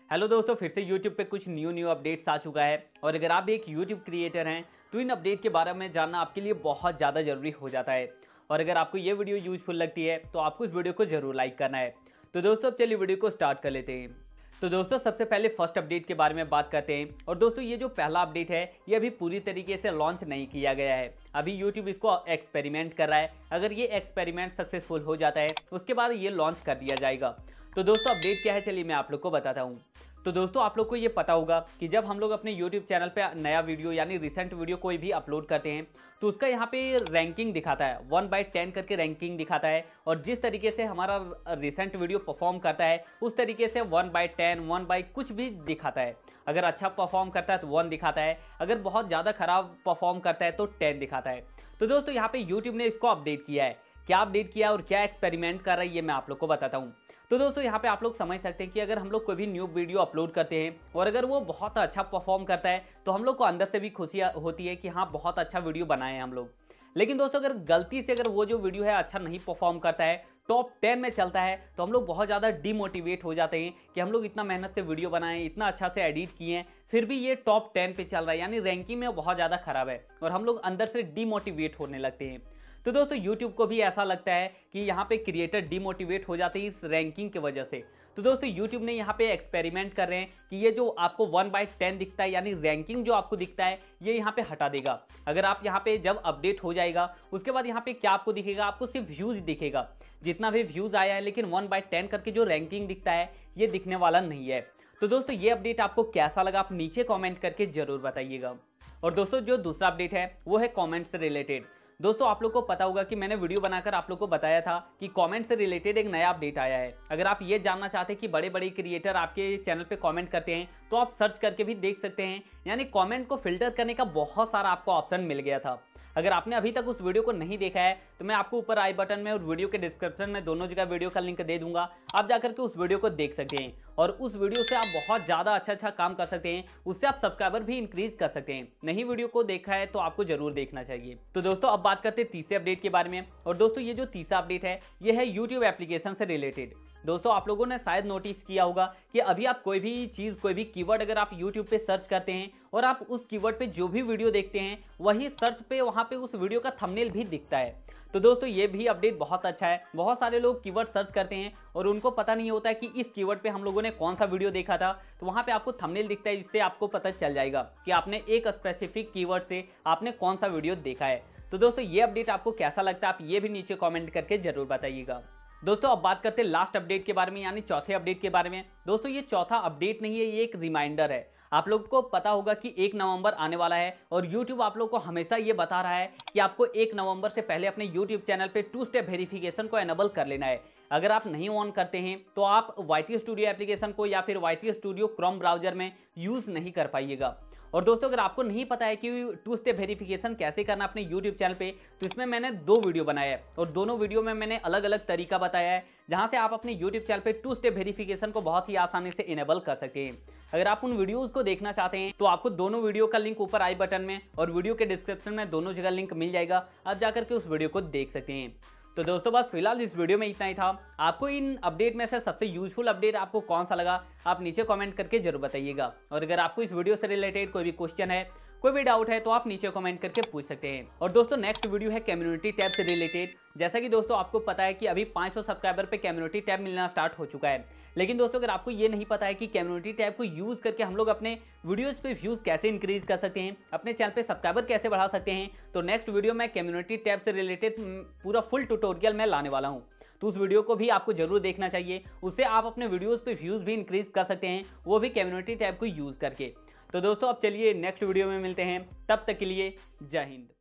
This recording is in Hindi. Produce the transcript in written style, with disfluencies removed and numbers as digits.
हेलो दोस्तों, फिर से YouTube पे कुछ न्यू अपडेट्स आ चुका है। और अगर आप भी एक YouTube क्रिएटर हैं तो इन अपडेट के बारे में जानना आपके लिए बहुत ज़्यादा ज़रूरी हो जाता है। और अगर आपको ये वीडियो यूजफुल लगती है तो आपको इस वीडियो को ज़रूर लाइक करना है। तो दोस्तों अब चलिए वीडियो को स्टार्ट कर लेते हैं। तो दोस्तों सबसे पहले फर्स्ट अपडेट के बारे में बात करते हैं। और दोस्तों ये जो पहला अपडेट है ये अभी पूरी तरीके से लॉन्च नहीं किया गया है। अभी YouTube इसको एक्सपेरिमेंट कर रहा है। अगर ये एक्सपेरिमेंट सक्सेसफुल हो जाता है उसके बाद ये लॉन्च कर दिया जाएगा। तो दोस्तों अपडेट क्या है चलिए मैं आप लोग को बताता हूँ। तो दोस्तों आप लोग को ये पता होगा कि जब हम लोग अपने YouTube चैनल पे नया वीडियो यानी रिसेंट वीडियो कोई भी अपलोड करते हैं तो उसका यहाँ पे रैंकिंग दिखाता है, 1/10 करके रैंकिंग दिखाता है। और जिस तरीके से हमारा रिसेंट वीडियो परफॉर्म करता है उस तरीके से 1/10, 1 कुछ भी दिखाता है। अगर अच्छा परफॉर्म करता है तो 1 दिखाता है, अगर बहुत ज़्यादा खराब परफॉर्म करता है तो 10 दिखाता है। तो दोस्तों यहाँ पे YouTube ने इसको अपडेट किया है। क्या अपडेट किया और क्या एक्सपेरिमेंट कर रहा है ये मैं आप लोग को बताता हूँ। तो दोस्तों यहाँ पे आप लोग समझ सकते हैं कि अगर हम लोग कोई भी न्यू वीडियो अपलोड करते हैं और अगर वो बहुत अच्छा परफॉर्म करता है तो हम लोग को अंदर से भी खुशी होती है कि हाँ बहुत अच्छा वीडियो बनाए हैं हम लोग। लेकिन दोस्तों अगर गलती से अगर वो जो वीडियो है अच्छा नहीं परफॉर्म करता है, टॉप 10 में चलता है, तो हम लोग बहुत ज़्यादा डिमोटिवेट हो जाते हैं कि हम लोग इतना मेहनत से वीडियो बनाए, इतना अच्छा से एडिट किए हैं, फिर भी ये टॉप 10 पे चल रहा है यानी रैंकिंग में बहुत ज़्यादा खराब है और हम लोग अंदर से डिमोटिवेट होने लगते हैं। तो दोस्तों YouTube को भी ऐसा लगता है कि यहाँ पे क्रिएटर डिमोटिवेट हो जाते हैं इस रैंकिंग की वजह से। तो दोस्तों YouTube ने यहाँ पे एक्सपेरिमेंट कर रहे हैं कि ये जो आपको 1/10 दिखता है यानी रैंकिंग जो आपको दिखता है ये यहाँ पे हटा देगा। अगर आप यहाँ पे जब अपडेट हो जाएगा उसके बाद यहाँ पे क्या आपको दिखेगा, आपको सिर्फ व्यूज़ दिखेगा, जितना भी व्यूज़ आया है, लेकिन 1/10 करके जो रैंकिंग दिखता है ये दिखने वाला नहीं है। तो दोस्तों ये अपडेट आपको कैसा लगा आप नीचे कॉमेंट करके जरूर बताइएगा। और दोस्तों जो दूसरा अपडेट है वो है कॉमेंट से रिलेटेड। दोस्तों आप लोग को पता होगा कि मैंने वीडियो बनाकर आप लोग को बताया था कि कमेंट से रिलेटेड एक नया अपडेट आया है। अगर आप ये जानना चाहते हैं कि बड़े बड़े क्रिएटर आपके चैनल पे कमेंट करते हैं तो आप सर्च करके भी देख सकते हैं। यानी कमेंट को फिल्टर करने का बहुत सारा आपको ऑप्शन मिल गया था। अगर आपने अभी तक उस वीडियो को नहीं देखा है तो मैं आपको ऊपर आई बटन में और वीडियो के डिस्क्रिप्शन में दोनों जगह वीडियो का लिंक दे दूंगा। आप जाकर के उस वीडियो को देख सकते हैं और उस वीडियो से आप बहुत ज़्यादा अच्छा काम कर सकते हैं। उससे आप सब्सक्राइबर भी इंक्रीज कर सकते हैं। नहीं वीडियो को देखा है तो आपको जरूर देखना चाहिए। तो दोस्तों अब बात करते हैं तीसरे अपडेट के बारे में। और दोस्तों ये जो तीसरा अपडेट है ये है YouTube एप्लीकेशन से रिलेटेड। दोस्तों आप लोगों ने शायद नोटिस किया होगा कि अभी आप कोई भी चीज़, कोई भी कीवर्ड अगर आप YouTube पे सर्च करते हैं और आप उस कीवर्ड पे जो भी वीडियो देखते हैं वही सर्च पे वहाँ पे उस वीडियो का थंबनेल भी दिखता है। तो दोस्तों ये भी अपडेट बहुत अच्छा है। बहुत सारे लोग कीवर्ड सर्च करते हैं और उनको पता नहीं होता है कि इस कीवर्ड पे हम लोगों ने कौन सा वीडियो देखा था, तो वहाँ पे आपको थंबनेल दिखता है जिससे आपको पता चल जाएगा कि आपने एक स्पेसिफिक कीवर्ड से आपने कौन सा वीडियो देखा है। तो दोस्तों ये अपडेट आपको कैसा लगता है आप ये भी नीचे कॉमेंट करके जरूर बताइएगा। दोस्तों अब बात करते हैं लास्ट अपडेट के बारे में यानी चौथे अपडेट के बारे में। दोस्तों ये चौथा अपडेट नहीं है, ये एक रिमाइंडर है। आप लोग को पता होगा कि 1 नवंबर आने वाला है और YouTube आप लोग को हमेशा ये बता रहा है कि आपको 1 नवंबर से पहले अपने YouTube चैनल पे 2 स्टेप वेरिफिकेशन को एनेबल कर लेना है। अगर आप नहीं ऑन करते हैं तो आप YT स्टूडियो एप्लीकेशन को या फिर YT स्टूडियो क्रोम ब्राउजर में यूज़ नहीं कर पाइएगा। और दोस्तों अगर आपको नहीं पता है कि 2 स्टेप वेरिफिकेशन कैसे करना अपने YouTube चैनल पे, तो इसमें मैंने 2 वीडियो बनाया है और दोनों वीडियो में मैंने अलग अलग तरीका बताया है जहां से आप अपने YouTube चैनल पे 2 स्टेप वेरिफिकेशन को बहुत ही आसानी से इनेबल कर सकते हैं। अगर आप उन वीडियोस को देखना चाहते हैं तो आपको दोनों वीडियो का लिंक ऊपर आई बटन में और वीडियो के डिस्क्रिप्शन में दोनों जगह लिंक मिल जाएगा। आप जाकर के उस वीडियो को देख सकते हैं। तो दोस्तों बस फिलहाल इस वीडियो में इतना ही था। आपको इन अपडेट में से सबसे यूजफुल अपडेट आपको कौन सा लगा आप नीचे कमेंट करके जरूर बताइएगा। और अगर आपको इस वीडियो से रिलेटेड कोई भी क्वेश्चन है, कोई भी डाउट है तो आप नीचे कमेंट करके पूछ सकते हैं। और दोस्तों नेक्स्ट वीडियो है कम्युनिटी टैब से रिलेटेड। जैसा कि दोस्तों आपको पता है कि अभी 500 सब्सक्राइबर पे कम्युनिटी टैब मिलना स्टार्ट हो चुका है। लेकिन दोस्तों अगर आपको ये नहीं पता है कि कम्युनिटी टैब को यूज़ करके हम लोग अपने वीडियोज़ पे व्यूज़ कैसे इंक्रीज कर सकते हैं, अपने चैनल पे सब्सक्राइबर कैसे बढ़ा सकते हैं, तो नेक्स्ट वीडियो में कम्युनिटी टैब से रिलेटेड पूरा फुल ट्यूटोरियल मैं लाने वाला हूँ। तो उस वीडियो को भी आपको जरूर देखना चाहिए। उससे आप अपने वीडियोज़ पे व्यूज़ भी इंक्रीज कर सकते हैं, वो भी कम्युनिटी टैब को यूज़ करके। तो दोस्तों अब चलिए नेक्स्ट वीडियो में मिलते हैं, तब तक के लिए जय हिंद।